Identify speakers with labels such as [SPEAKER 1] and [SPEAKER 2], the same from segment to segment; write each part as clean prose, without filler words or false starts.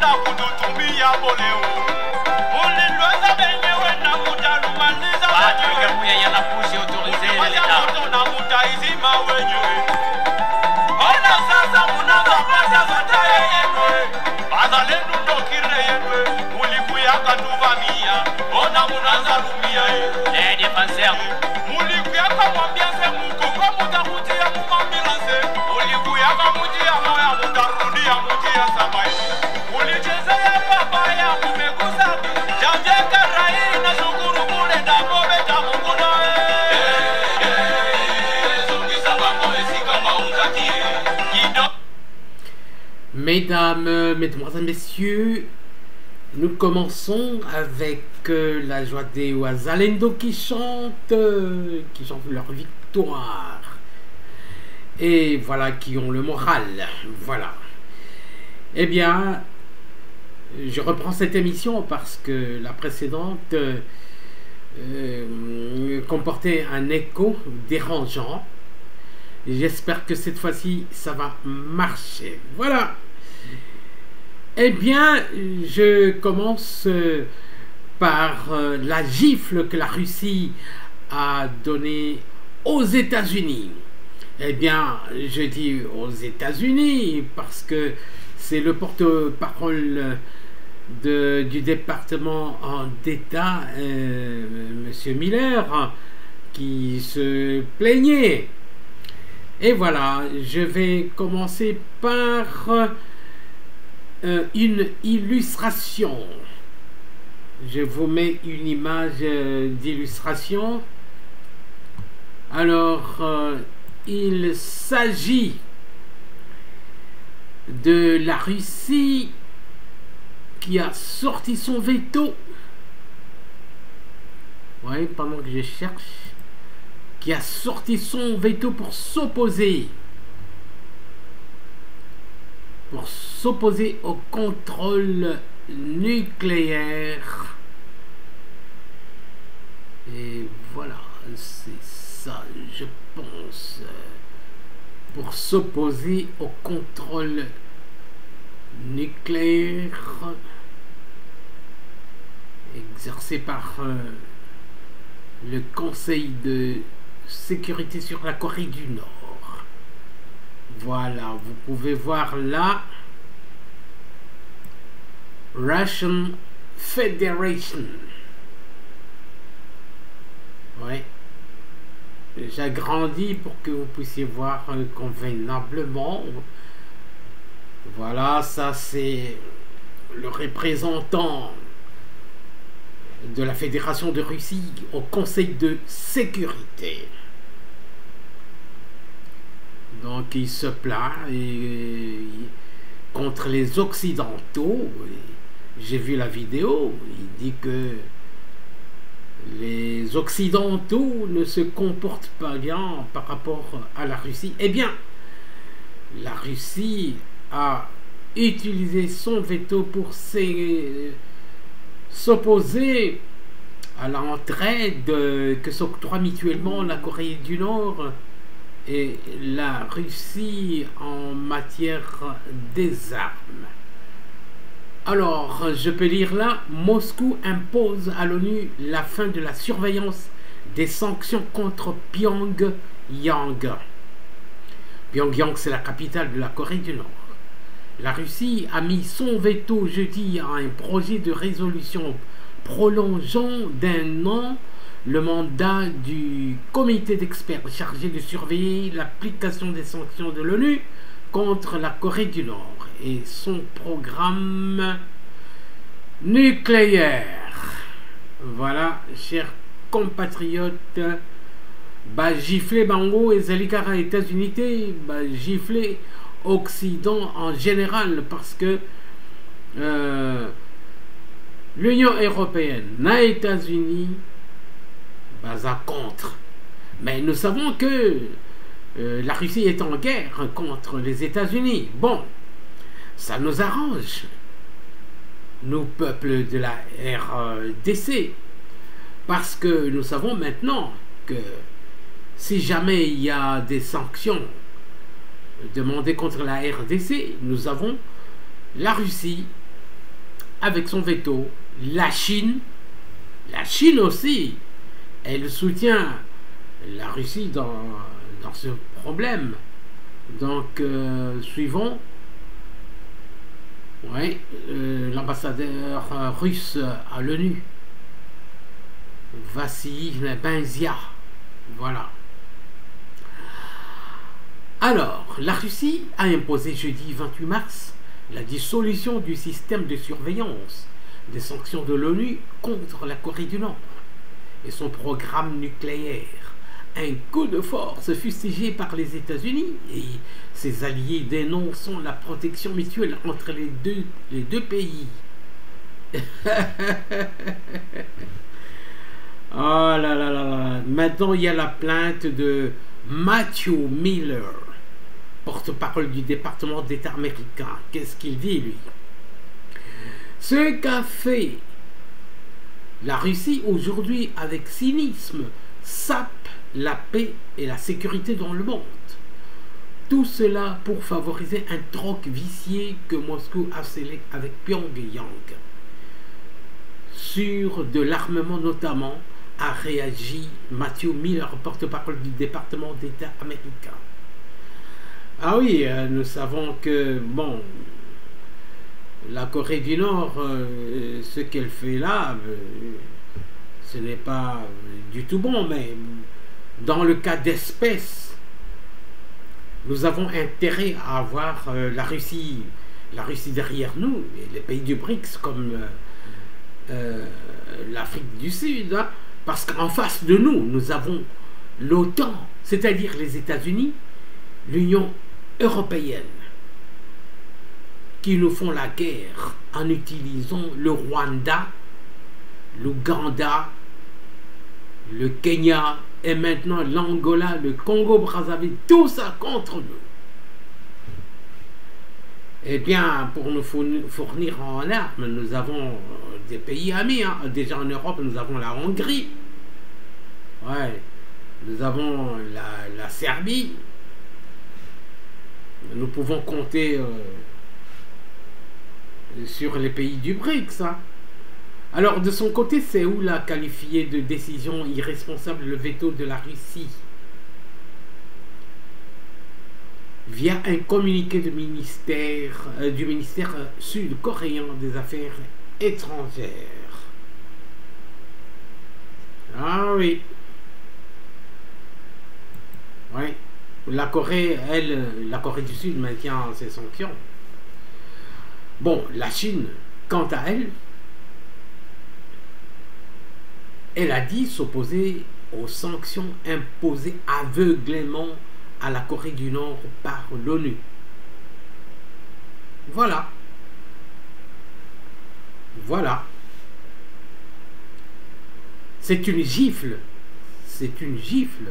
[SPEAKER 1] Mesdames, mesdemoiselles, messieurs, nous commençons avec la joie des Ouazalendo qui chantent leur victoire. Et voilà, qui ont le moral. Voilà. Eh bien, je reprends cette émission parce que la précédente comportait un écho dérangeant. J'espère que cette fois-ci, ça va marcher. Voilà. Eh bien, je commence par la gifle que la Russie a donnée aux États-Unis. Eh bien, je dis aux États-Unis parce que c'est le porte-parole du département d'État, M. Miller, qui se plaignait. Et voilà, je vais commencer par une illustration. Je vous mets une image d'illustration. Alors, il s'agit de la Russie qui a sorti son veto. Oui, pendant que je cherche. Qui a sorti son veto pour s'opposer au contrôle nucléaire. Et voilà, c'est ça, je pense, pour s'opposer au contrôle nucléaire exercé par le Conseil de sécurité sur la Corée du Nord. Voilà, vous pouvez voir là Russian Federation. Ouais. J'agrandis pour que vous puissiez voir convenablement. Voilà, ça c'est le représentant de la Fédération de Russie au Conseil de sécurité. Donc il se plaint contre les Occidentaux. J'ai vu la vidéo, il dit que les Occidentaux ne se comportent pas bien par rapport à la Russie. Eh bien, la Russie a utilisé son veto pour s'opposer à l'entraide que s'octroient mutuellement la Corée du Nord et la Russie en matière des armes. Alors, je peux lire là, Moscou impose à l'ONU la fin de la surveillance des sanctions contre Pyongyang. Pyongyang, c'est la capitale de la Corée du Nord. La Russie a mis son veto jeudi à un projet de résolution prolongeant d'un an le mandat du comité d'experts chargé de surveiller l'application des sanctions de l'ONU contre la Corée du Nord et son programme nucléaire. Voilà, chers compatriotes, gifler Bango et Zalikara États-Unis, gifler Occident en général, parce que l'Union européenne, les États-Unis, à contre. Mais nous savons que la Russie est en guerre contre les États-Unis. Bon, ça nous arrange, nous, peuple de la RDC, parce que nous savons maintenant que si jamais il y a des sanctions demandées contre la RDC, nous avons la Russie avec son veto. La Chine aussi, elle soutient la Russie dans ce problème. Donc, suivons. Ouais, l'ambassadeur russe à l'ONU, Vassili Benzia. Voilà. Alors, la Russie a imposé jeudi 28 mars la dissolution du système de surveillance des sanctions de l'ONU contre la Corée du Nord et son programme nucléaire. Un coup de force fustigé par les États-Unis et ses alliés dénonçant la protection mutuelle entre les deux pays. Oh là là là là. Maintenant, il y a la plainte de Matthew Miller, porte-parole du département d'État américain. Qu'est-ce qu'il dit, lui? Ce qu'a fait la Russie aujourd'hui avec cynisme sape la paix et la sécurité dans le monde. Tout cela pour favoriser un troc vicié que Moscou a scellé avec Pyongyang. Sur de l'armement notamment, a réagi Matthew Miller, porte-parole du département d'État américain. Ah oui, nous savons que, bon, la Corée du Nord, ce qu'elle fait là, ce n'est pas du tout bon, mais dans le cas d'espèce, nous avons intérêt à avoir la Russie derrière nous, et les pays du BRICS comme l'Afrique du Sud, hein, parce qu'en face de nous, nous avons l'OTAN, c'est-à-dire les États-Unis, l'Union européenne, qui nous font la guerre en utilisant le Rwanda, l'Ouganda, le Kenya et maintenant l'Angola, le Congo-Brazzaville, tout ça contre nous. Eh bien, pour nous fournir en armes, nous avons des pays amis. Hein. Déjà en Europe, nous avons la Hongrie. Ouais. Nous avons la Serbie. Nous pouvons compter sur les pays du BRICS. Hein. Alors, de son côté, Séoul a qualifié de décision irresponsable le veto de la Russie via un communiqué du ministère sud-coréen des Affaires étrangères. Ah oui. Oui. La Corée du Sud maintient ses sanctions. Bon, la Chine, quant à elle, elle a dit s'opposer aux sanctions imposées aveuglément à la Corée du Nord par l'ONU. Voilà. Voilà. C'est une gifle. C'est une gifle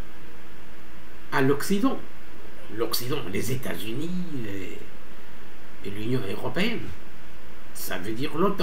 [SPEAKER 1] à l'Occident. L'Occident, les États-Unis et l'Union européenne. Ça veut dire l'OTAN.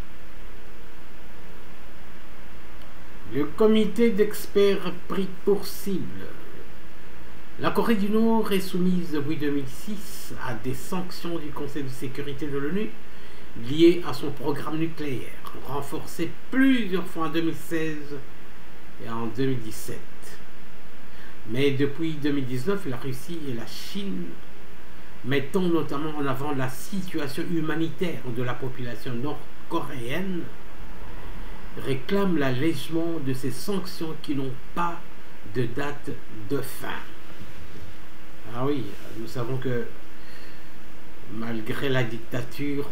[SPEAKER 1] Le comité d'experts pris pour cible. La Corée du Nord est soumise depuis 2006 à des sanctions du Conseil de sécurité de l'ONU liées à son programme nucléaire, renforcé plusieurs fois en 2016 et en 2017. Mais depuis 2019, la Russie et la Chine, mettant notamment en avant la situation humanitaire de la population nord-coréenne, réclament l'allègement de ces sanctions qui n'ont pas de date de fin. Ah oui, nous savons que malgré la dictature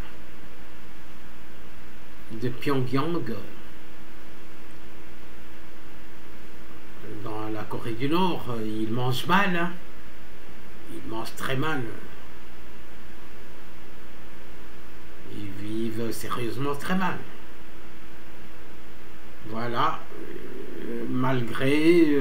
[SPEAKER 1] de Pyongyang dans la Corée du Nord, ils mangent mal, hein. Ils mangent très mal. Ils vivent sérieusement très mal. Voilà, malgré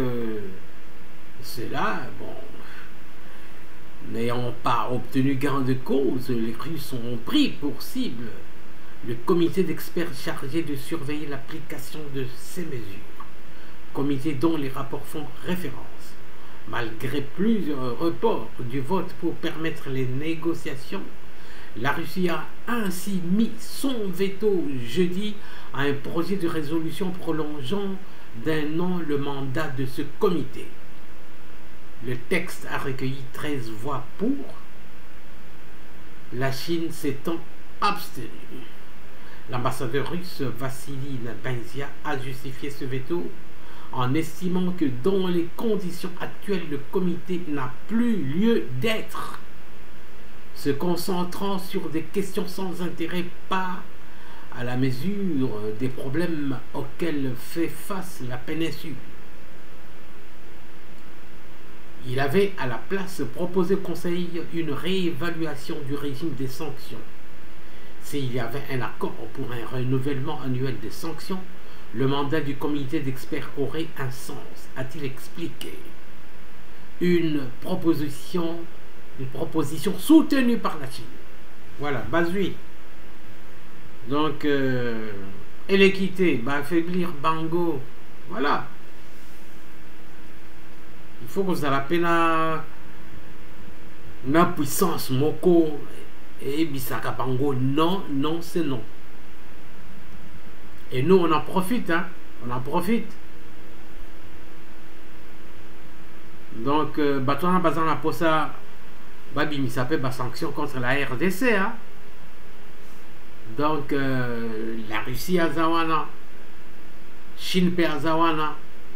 [SPEAKER 1] cela, bon, n'ayant pas obtenu gain de cause, les Russes ont pris pour cible le comité d'experts chargé de surveiller l'application de ces mesures, comité dont les rapports font référence. Malgré plusieurs reports du vote pour permettre les négociations, La Russie a ainsi mis son veto jeudi à un projet de résolution prolongeant d'un an le mandat de ce comité. Le texte a recueilli 13 voix pour. La Chine s'étant abstenue. L'ambassadeur russe Vassili Nebenzia a justifié ce veto en estimant que dans les conditions actuelles, le comité n'a plus lieu d'être, se concentrant sur des questions sans intérêt, pas à la mesure des problèmes auxquels fait face la péninsule. Il avait à la place proposé au Conseil une réévaluation du régime des sanctions. S'il y avait un accord pour un renouvellement annuel des sanctions, le mandat du comité d'experts aurait un sens, a-t-il expliqué. Une proposition soutenue par la Chine. Voilà, Bazui. Donc, et l'équité, affaiblir Bango. Voilà. Il faut que vous ayez la puissance Moko et Bisaka Bango. Non, non, c'est non. Et nous, on en profite, hein. On en profite. Donc, Batona Bazana Posa, Babi Misape, sanction contre la RDC, hein. Donc, la Russie à Zawana, Chine à Zawana,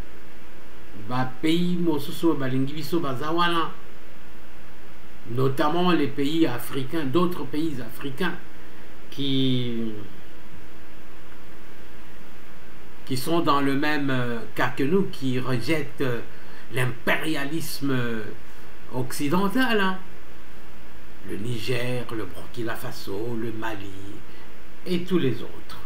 [SPEAKER 1] pays Mosuso, Balingibiso, Zawana, notamment les pays africains, d'autres pays africains qui sont dans le même cas que nous, qui rejettent l'impérialisme occidental, hein. Le Niger, le Burkina Faso, le Mali et tous les autres.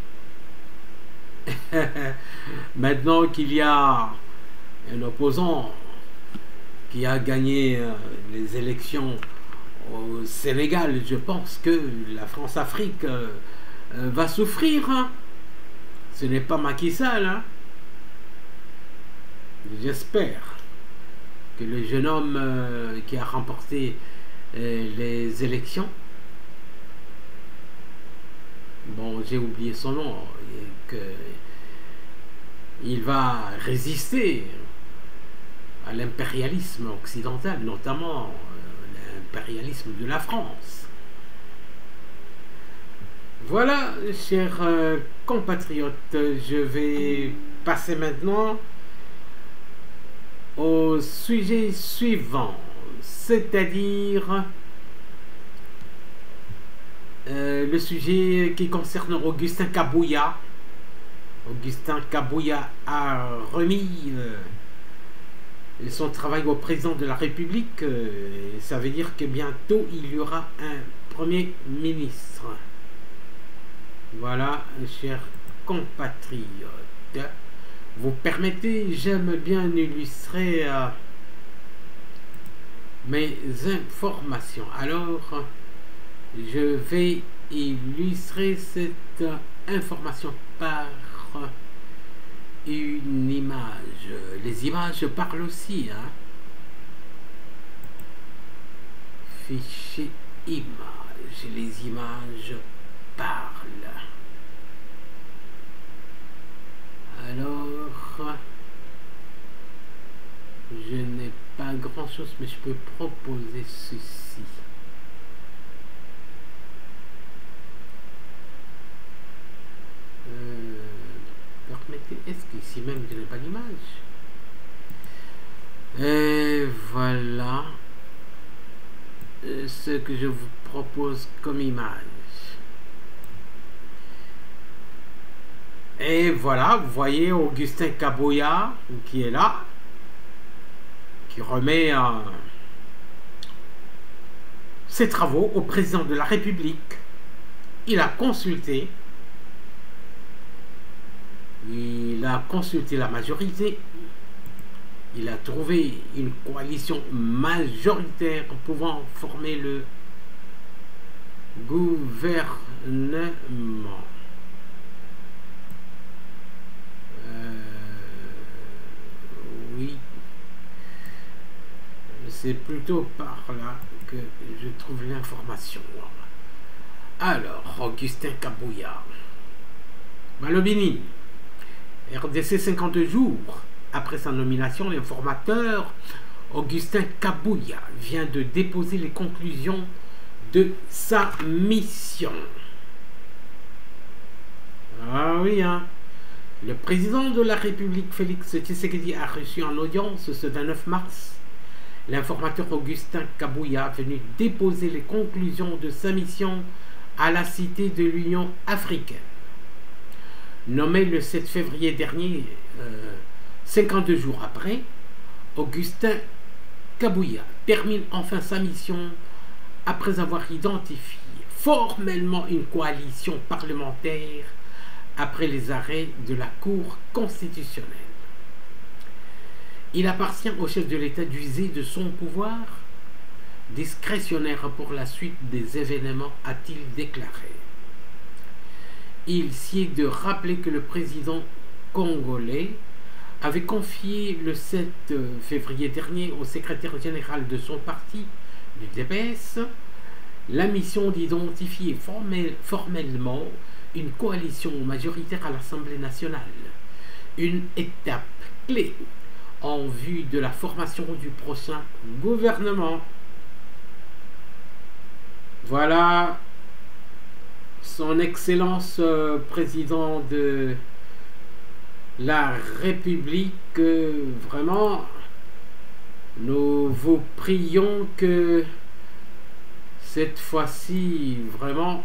[SPEAKER 1] Maintenant qu'il y a un opposant qui a gagné les élections au Sénégal, je pense que la France-Afrique va souffrir, hein. Ce n'est pas Macky Sall, hein. J'espère que le jeune homme qui a remporté les élections, bon, j'ai oublié son nom, il va résister à l'impérialisme occidental, notamment l'impérialisme de la France. Voilà, chers compatriotes, je vais passer maintenant au sujet suivant, c'est-à-dire le sujet qui concerne Augustin Kabouya. Augustin Kabouya a remis son travail au président de la République. Ça veut dire que bientôt il y aura un Premier ministre. Voilà, chers compatriotes, vous permettez, j'aime bien illustrer mes informations. Alors, je vais illustrer cette information par une image. Les images parlent aussi, hein. Fichier image, les images parlent. Alors, je n'ai pas grand chose, mais je peux proposer ceci. Permettez, est-ce qu'ici même je n'ai pas d'image? Et voilà ce que je vous propose comme image. Et voilà, vous voyez Augustin Kabouya qui est là, qui remet ses travaux au président de la République. Il a consulté la majorité. Il a trouvé une coalition majoritaire pouvant former le gouvernement. Oui, c'est plutôt par là que je trouve l'information. Alors, Augustin Kabouya. Malobini. RDC 50 jours après sa nomination, l'informateur Augustin Kabouya vient de déposer les conclusions de sa mission. Ah oui, hein. Le président de la République, Félix Tshisekedi, a reçu en audience ce 29 mars l'informateur Augustin Kabouya, venu déposer les conclusions de sa mission à la Cité de l'Union africaine. Nommé le 7 février dernier, 52 jours après, Augustin Kabouya termine enfin sa mission après avoir identifié formellement une coalition parlementaire après les arrêts de la Cour constitutionnelle. Il appartient au chef de l'État d'user de son pouvoir discrétionnaire pour la suite des événements, a-t-il déclaré. Il s'y est de rappeler que le président congolais avait confié le 7 février dernier au secrétaire général de son parti, l'UDPS, la mission d'identifier formellement une coalition majoritaire à l'Assemblée nationale, une étape clé en vue de la formation du prochain gouvernement. Voilà son Excellence président de la République. Vraiment, nous vous prions que cette fois-ci, vraiment,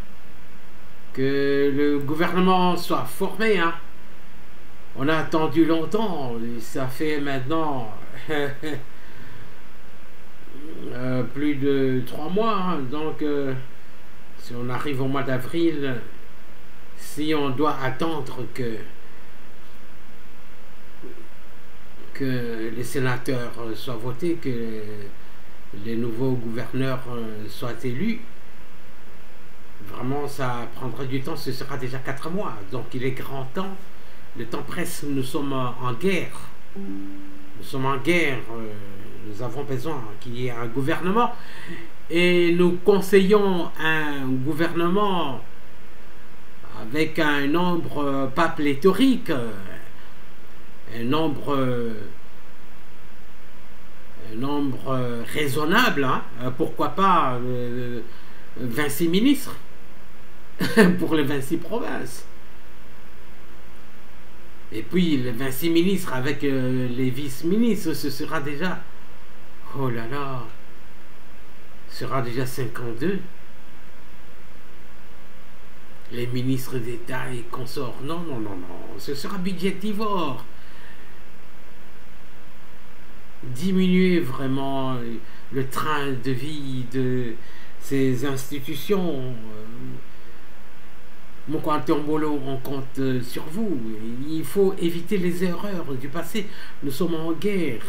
[SPEAKER 1] que le gouvernement soit formé, hein. On a attendu longtemps, ça fait maintenant plus de 3 mois, hein. Donc si on arrive au mois d'avril, si on doit attendre que les sénateurs soient votés, que les nouveaux gouverneurs soient élus, vraiment ça prendra du temps, ce sera déjà 4 mois. Donc il est grand temps, le temps presse, nous sommes en guerre. Nous sommes en guerre, nous avons besoin qu'il y ait un gouvernement. Et nous conseillons un gouvernement avec un nombre pas pléthorique, un nombre raisonnable, hein. Pourquoi pas 26 ministres pour les 26 provinces. Et puis les 26 ministres avec les vice-ministres, ce sera déjà, oh là là, ce sera déjà 52. Les ministres d'État et consorts, non, non, non, non, ce sera budgétivore. Diminuer vraiment le train de vie de ces institutions. Mon Tombolo, on compte sur vous. Il faut éviter les erreurs du passé. Nous sommes en guerre.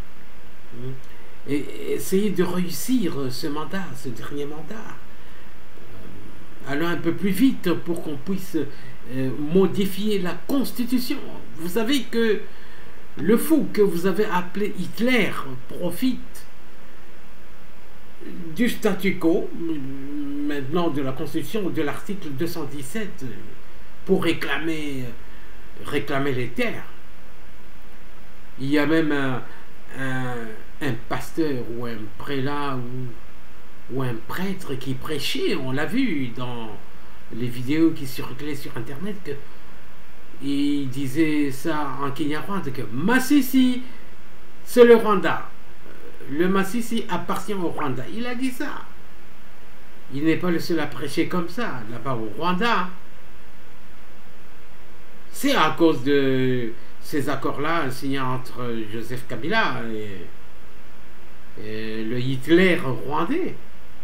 [SPEAKER 1] Et essayez de réussir ce mandat, ce dernier mandat. Allons un peu plus vite pour qu'on puisse modifier la Constitution. Vous savez que le fou que vous avez appelé Hitler profite du statu quo, maintenant de la Constitution, de l'article 217, pour réclamer les terres. Il y a même un pasteur ou un prélat ou un prêtre qui prêchait, on l'a vu dans les vidéos qui circulaient sur Internet, que il disait ça en Kinyarwanda, que Masisi, c'est le Rwanda. Le Masisi appartient au Rwanda. Il a dit ça. Il n'est pas le seul à prêcher comme ça, là-bas au Rwanda. C'est à cause de ces accords-là signés entre Joseph Kabila et le Hitler rwandais.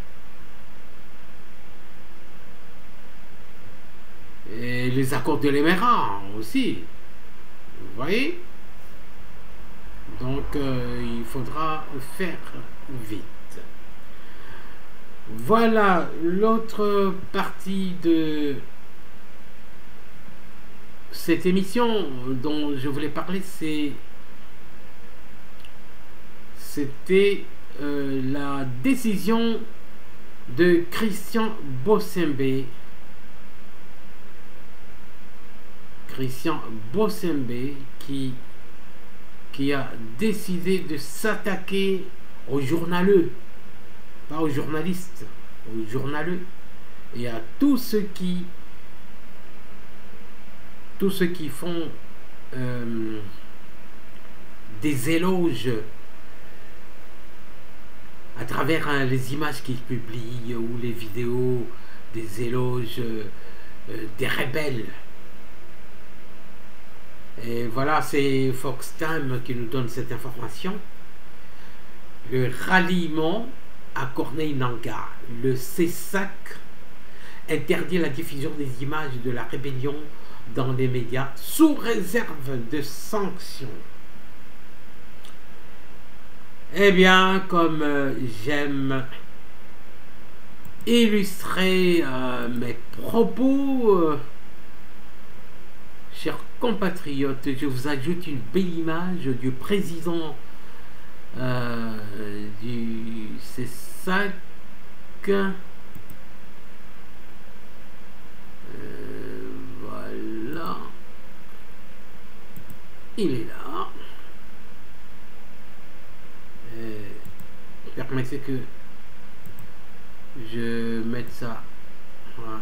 [SPEAKER 1] Et les accords de l'Émirat aussi. Vous voyez? Donc il faudra faire vite. Voilà l'autre partie de cette émission dont je voulais parler, c'était la décision de Christian Bossembe. Christian Bossembe qui a décidé de s'attaquer aux journaleux, pas aux journalistes, aux journaleux, et à tous ceux qui font des éloges à travers les images qu'ils publient ou les vidéos, des éloges des rebelles. Et voilà, c'est Fox Time qui nous donne cette information. Le ralliement à Corneille Nangaa, le CESAC interdit la diffusion des images de la rébellion dans les médias sous réserve de sanctions. Eh bien, comme j'aime illustrer mes propos, chers compatriotes, je vous ajoute une belle image du président du CESAC. Voilà. Il est là. Permettez que je mette ça. Voilà.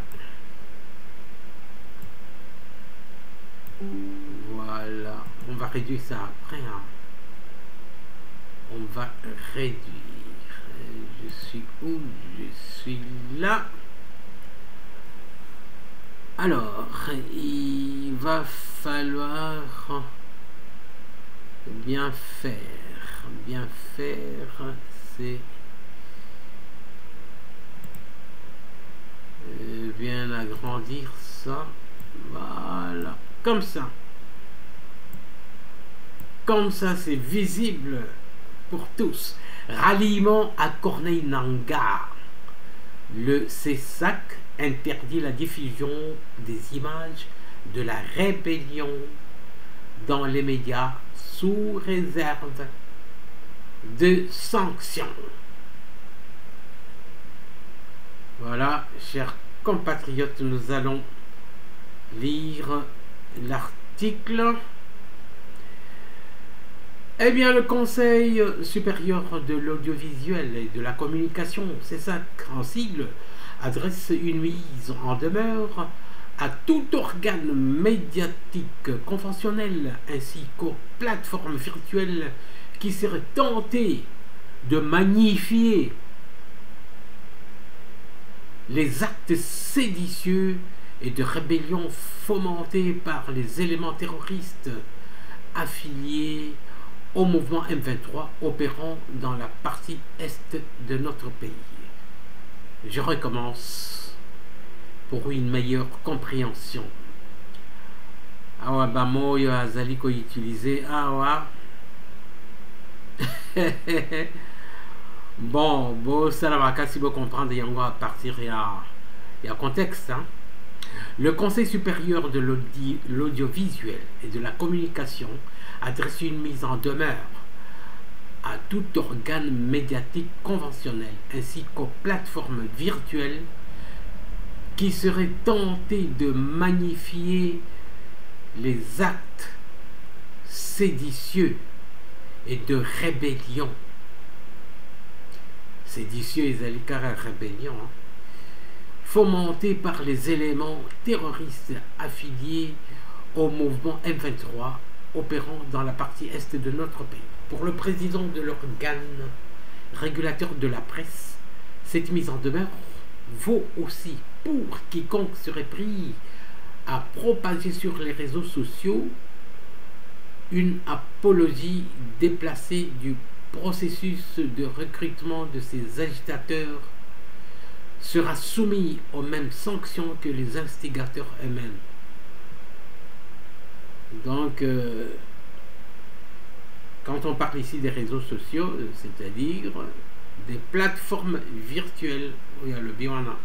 [SPEAKER 1] Voilà, on va réduire ça après. Hein. On va réduire. Je suis où? Je suis là. Alors, il va falloir bien faire. Bien faire, c'est bien agrandir ça. Voilà. Comme ça. Comme ça, c'est visible pour tous. Ralliement à Corneille Nangaa. Le CESAC interdit la diffusion des images de la rébellion dans les médias sous réserve de sanctions. Voilà, chers compatriotes, nous allons lire l'article. Eh bien, le Conseil supérieur de l'audiovisuel et de la communication, CESAC en sigle, adresse une mise en demeure à tout organe médiatique conventionnel ainsi qu'aux plateformes virtuelles qui seraient tentées de magnifier les actes séditieux et de rébellion fomentés par les éléments terroristes affiliés au mouvement M23 opérant dans la partie est de notre pays. Je recommence pour une meilleure compréhension. Awa bamoyo azali ko utiliser awa. Bon, ça va si vous comprendre yango à partir il y a contexte. Hein? Le Conseil supérieur de l'audiovisuel et de la communication adresse une mise en demeure à tout organe médiatique conventionnel ainsi qu'aux plateformes virtuelles qui seraient tentées de magnifier les actes séditieux et de rébellion. Séditieux et zalikara rébellion, hein, fomentés par les éléments terroristes affiliés au mouvement M23 opérant dans la partie est de notre pays. Pour le président de l'organe régulateur de la presse, cette mise en demeure vaut aussi pour quiconque serait pris à propager sur les réseaux sociaux une apologie déplacée du processus de recrutement de ces agitateurs sera soumis aux mêmes sanctions que les instigateurs eux-mêmes. Donc, quand on parle ici des réseaux sociaux, c'est-à-dire des plateformes virtuelles où il y a le biwana,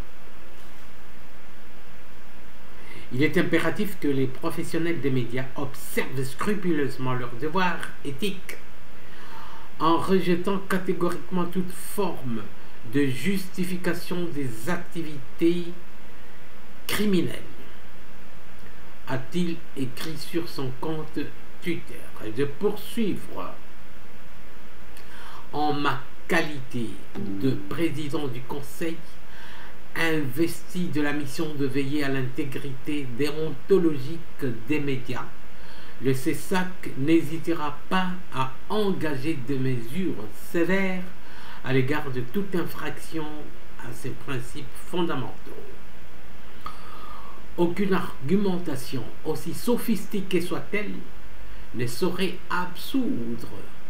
[SPEAKER 1] il est impératif que les professionnels des médias observent scrupuleusement leur devoir éthique en rejetant catégoriquement toute forme de justification des activités criminelles, a-t-il écrit sur son compte Twitter, et de poursuivre en ma qualité de président du Conseil investi de la mission de veiller à l'intégrité déontologique des médias, le CESAC n'hésitera pas à engager des mesures sévères à l'égard de toute infraction à ses principes fondamentaux. Aucune argumentation, aussi sophistiquée soit-elle, ne saurait absoudre,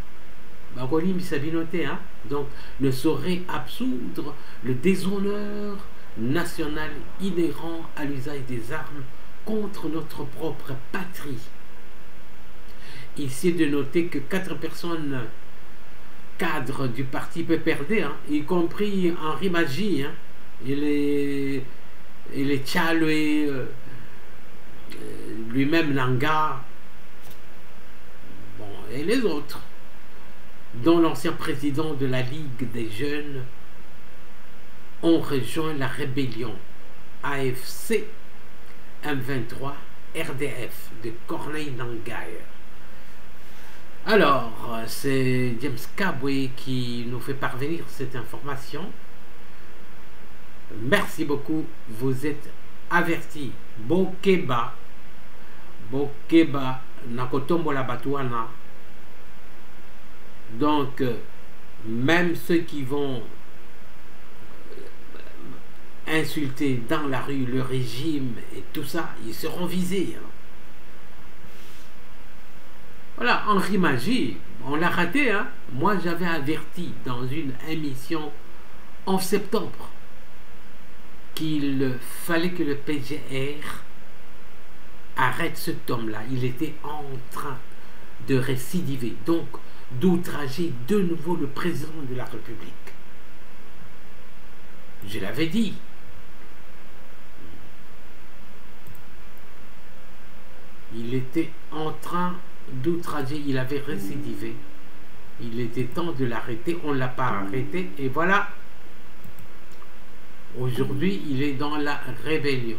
[SPEAKER 1] donc ne saurait absoudre le déshonneur national inhérent à l'usage des armes contre notre propre patrie. Ici est de noter que 4 personnes cadres du parti PPRD, y compris Henri Magie, et les Tchalwe, lui-même Nanga, et les autres, dont l'ancien président de la Ligue des jeunes, ont rejoint la rébellion AFC M23 RDF de Corneille Nangaï. Alors, c'est James Kabwe qui nous fait parvenir cette information. Merci beaucoup, vous êtes avertis. Bokeba, Nakotombo la Batuana. Donc, même ceux qui vont insulter dans la rue le régime et tout ça, ils seront visés. Voilà, Henri Magie, on l'a raté. Moi, j'avais averti dans une émission en septembre qu'il fallait que le PGR arrête cet homme-là. Il était en train de récidiver, donc d'outrager de nouveau le président de la République. Je l'avais dit. Il était en train d'outrager, il avait récidivé. Il était temps de l'arrêter, on ne l'a pas arrêté, et voilà. Aujourd'hui, il est dans la rébellion.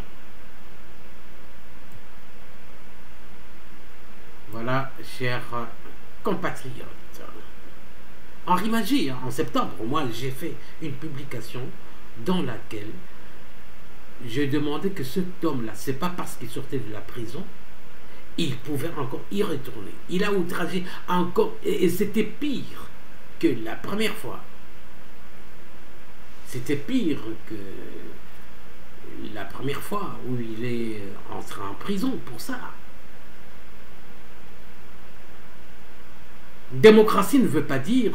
[SPEAKER 1] Voilà, chers compatriotes. Henri Magie, en septembre, moi, j'ai fait une publication dans laquelle je demandais que cet homme-là, c'est pas parce qu'il sortait de la prison, il pouvait encore y retourner. Il a outragé encore, et c'était pire que la première fois. C'était pire que la première fois où il est entré en prison pour ça. Démocratie ne veut pas dire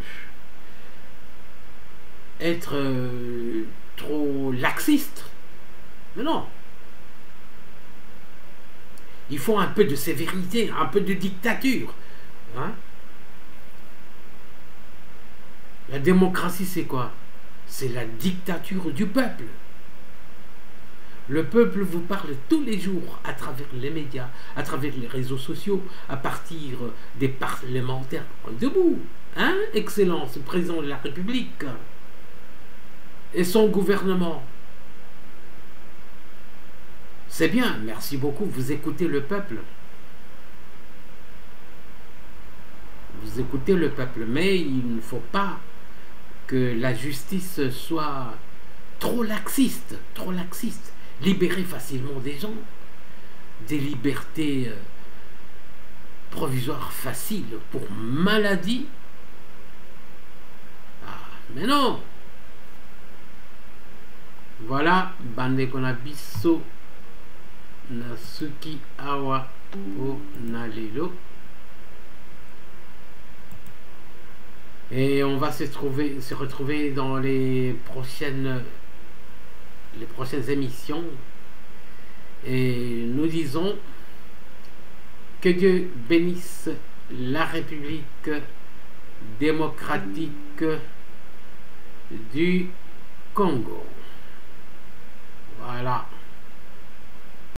[SPEAKER 1] être trop laxiste. Mais non. Il faut un peu de sévérité, un peu de dictature. La démocratie, c'est quoi? C'est la dictature du peuple. Le peuple vous parle tous les jours à travers les médias, à travers les réseaux sociaux, à partir des parlementaires debout. Excellence, le président de la République et son gouvernement. C'est bien, merci beaucoup, vous écoutez le peuple. Vous écoutez le peuple, mais il ne faut pas que la justice soit trop laxiste, libérer facilement des gens, des libertés provisoires faciles pour maladie. Mais non. Voilà, bande konabiso nasuki awa o nalelo. Et on va se retrouver dans les prochaines émissions. Et nous disons que Dieu bénisse la République démocratique du Congo. Voilà.